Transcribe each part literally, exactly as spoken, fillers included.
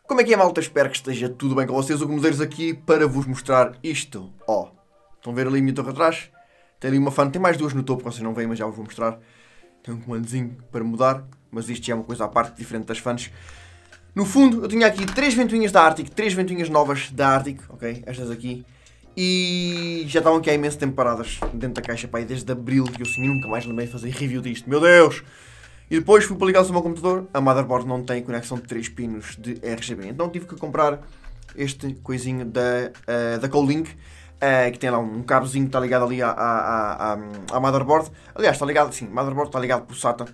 Como é que é, malta? Espero que esteja tudo bem com vocês. O Gomedeiros aqui para vos mostrar isto. Ó, estão a ver ali a minha torre atrás? Tem ali uma fan, tem mais duas no topo, vocês não veem, mas já vos vou mostrar. Tem um comandozinho para mudar, mas isto já é uma coisa à parte, diferente das fãs. No fundo, eu tinha aqui três ventoinhas da Arctic, três ventoinhas novas da Arctic, ok? Estas aqui. E já estavam aqui há imenso tempo paradas dentro da caixa, pá, desde abril, que eu assim nunca mais lembrei de fazer review disto. Meu Deus! E depois fui para ligar o meu computador, a motherboard não tem conexão de três pinos de R G B. Então tive que comprar este coisinho da, uh, da Colink, uh, que tem lá um cabozinho que está ligado ali à, à, à, à motherboard. Aliás, está ligado, sim, a motherboard está ligado por SATA,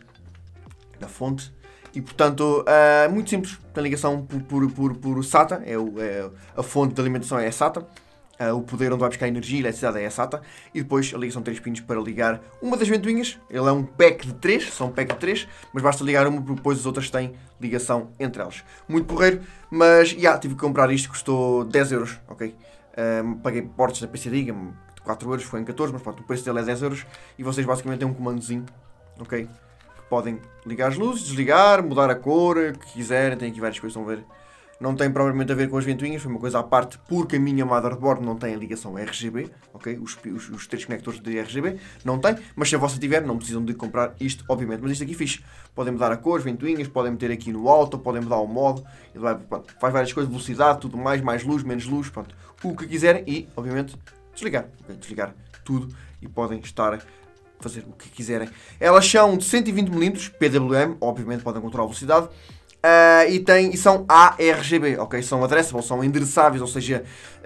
da fonte. E portanto, uh, muito simples, tem ligação por, por, por, por SATA, é, o, é a fonte de alimentação é a SATA. Uh, o poder onde vai buscar energia e eletricidade é a SATA. E depois a ligação de três pinos para ligar uma das ventoinhas. Ele é um pack de três, são um pack de três, mas basta ligar uma porque depois as outras têm ligação entre elas. Muito porreiro, mas já yeah, tive que comprar isto, custou dez euros, ok? Uh, paguei portos da P C Diga, de quatro euros, foi em catorze, mas pronto, o preço dele é dez euros. E vocês basicamente têm um comandozinho, ok? Que podem ligar as luzes, desligar, mudar a cor, o que quiserem, tem aqui várias coisas, estão a ver? Não tem propriamente a ver com as ventoinhas, foi uma coisa à parte, porque a minha motherboard não tem a ligação R G B, ok? Os, os, os três conectores de R G B não tem, mas se a vossa tiver, não precisam de comprar isto, obviamente. Mas isto aqui fixe. Podem mudar a cor, ventoinhas, podem meter aqui no auto, podem mudar o modo, ele vai, pronto, faz várias coisas, velocidade, tudo mais, mais luz, menos luz, pronto, o que quiserem e, obviamente, desligar, okay? Desligar tudo e podem estar a fazer o que quiserem. Elas são de cento e vinte milímetros, P W M, obviamente podem controlar a velocidade. Uh, e, tem, e são A R G B, ok? São addressable, são endereçáveis, ou seja,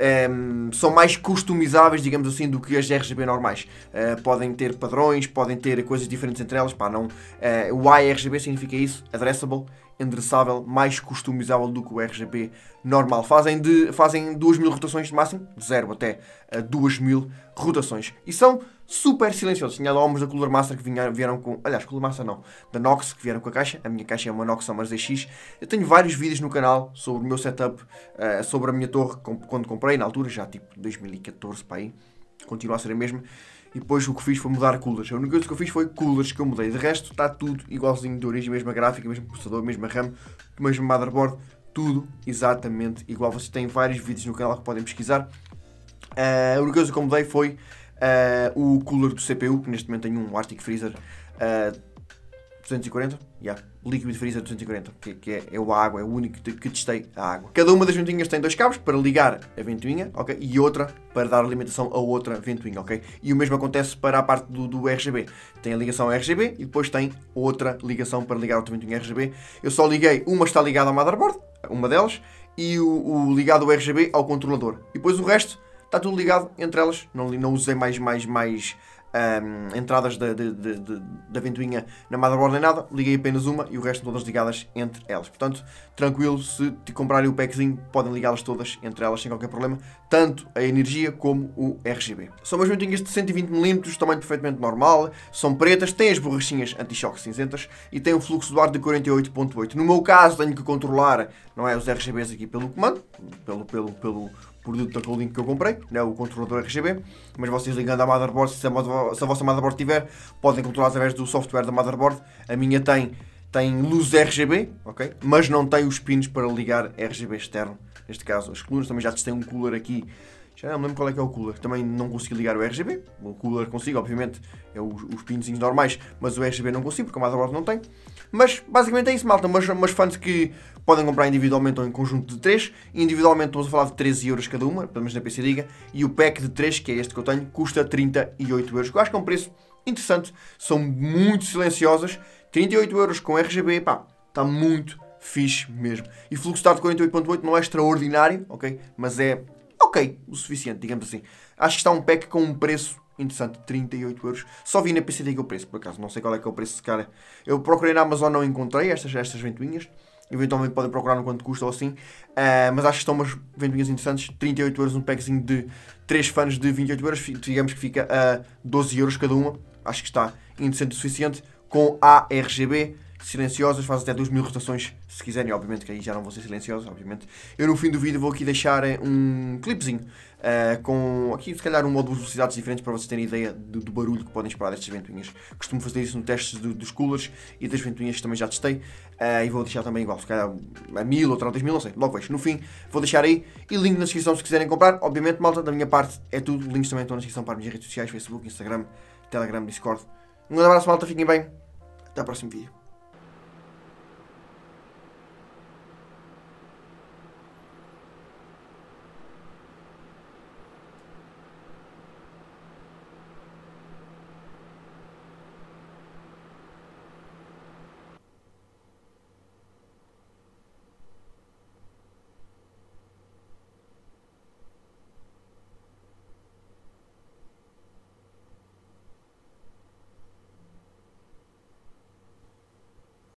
um, são mais customizáveis, digamos assim, do que as R G B normais. Uh, podem ter padrões, podem ter coisas diferentes entre elas, pá, não. Uh, o A R G B significa isso, addressable, endereçável, mais customizável do que o R G B normal. Fazem, de, fazem duas mil rotações de máximo, de zero até uh, duas mil rotações. E são super silenciosos. Tinha lá homens da Cooler Master que vinha, vieram com... Aliás, Cooler Master não. Da Nox, que vieram com a caixa. A minha caixa é uma Nox Summer Z X. Eu tenho vários vídeos no canal sobre o meu setup, uh, sobre a minha torre, com, quando comprei, na altura, já tipo dois mil e catorze, para aí. Continua a ser a mesma. E depois o que fiz foi mudar coolers. A única coisa que eu fiz foi coolers que eu mudei. De resto, está tudo igualzinho de origem. Mesma gráfica, mesmo processador, mesma RAM, mesmo motherboard. Tudo exatamente igual. Vocês têm vários vídeos no canal que podem pesquisar. Uh, a única coisa que eu mudei foi Uh, o cooler do C P U, que neste momento tem um Arctic Freezer uh, duzentos e quarenta, yeah, Liquid Freezer duzentos e quarenta, que, que é, é a água, é o único que, que testei a água. Cada uma das ventoinhas tem dois cabos para ligar a ventoinha, ok, e outra para dar alimentação a outra ventoinha, ok. E o mesmo acontece para a parte do, do R G B. Tem a ligação R G B e depois tem outra ligação para ligar a outra ventoinha R G B. Eu só liguei, uma está ligada ao motherboard, uma delas, e o, o ligado ao R G B ao controlador. E depois o resto está tudo ligado entre elas, não, não usei mais, mais, mais um, entradas da, de, de, de, da ventoinha na motherboard nem nada, liguei apenas uma e o resto todas ligadas entre elas. Portanto, tranquilo, se te comprarem o packzinho, podem ligá-las todas entre elas sem qualquer problema, tanto a energia como o R G B. São umas ventoinhas de cento e vinte milímetros, tamanho perfeitamente normal, são pretas, têm as borrachinhas anti-choque cinzentas e têm um fluxo de ar de quarenta e oito ponto oito. No meu caso, tenho que controlar, não é, os R G Bs aqui pelo comando, pelo... pelo, pelo produto da Colink que eu comprei, né, o controlador R G B, mas vocês ligando à motherboard, se a, se a vossa motherboard tiver, podem controlar através do software da motherboard. A minha tem, tem luz R G B, ok, mas não tem os pinos para ligar R G B externo, neste caso as colunas. Também já testei um cooler aqui, já não me lembro qual é que é o cooler, também não consegui ligar o R G B, o cooler consigo, obviamente, é os, os pinozinhos normais, mas o R G B não consigo, porque a motherboard não tem. Mas basicamente é isso, malta, mas, mas fãs que podem comprar individualmente ou em conjunto de três. Individualmente estamos a falar de treze euros cada uma, pelo menos na P C Diga, e o pack de três, que é este que eu tenho, custa trinta e oito euros, que eu acho que é um preço interessante, são muito silenciosas, trinta e oito euros com R G B, pá, está muito fixe mesmo. E fluxo de ar de quarenta e oito ponto oito não é extraordinário, ok, mas é ok, o suficiente, digamos assim. Acho que está um pack com um preço interessante, trinta e oito euros. Só vi na P C Diga o preço, por acaso. Não sei qual é que é o preço, cara. Eu procurei na Amazon, não encontrei estas, estas ventoinhas. Eventualmente podem procurar no quanto custa ou assim. Uh, mas acho que estão umas ventoinhas interessantes. trinta e oito euros, um packzinho de três fãs de vinte e oito euros. Digamos que fica a doze euros cada uma. Acho que está interessante o suficiente. Com A R G B, silenciosas, faz até duas mil rotações se quiserem, obviamente que aí já não vão ser silenciosas, obviamente. Eu no fim do vídeo vou aqui deixar um clipezinho uh, com aqui se calhar uma ou duas velocidades diferentes para vocês terem ideia do, do barulho que podem esperar destas ventoinhas. Costumo fazer isso no testes do, dos coolers e das ventoinhas que também já testei, uh, e vou deixar também igual, se calhar a mil ou a dois mil, não sei, logo vejo. No fim vou deixar aí e link na descrição se quiserem comprar. Obviamente, malta, da minha parte é tudo, links também estão na descrição para as minhas redes sociais, Facebook, Instagram, Telegram, Discord. Um grande abraço, malta, fiquem bem, até ao próximo vídeo.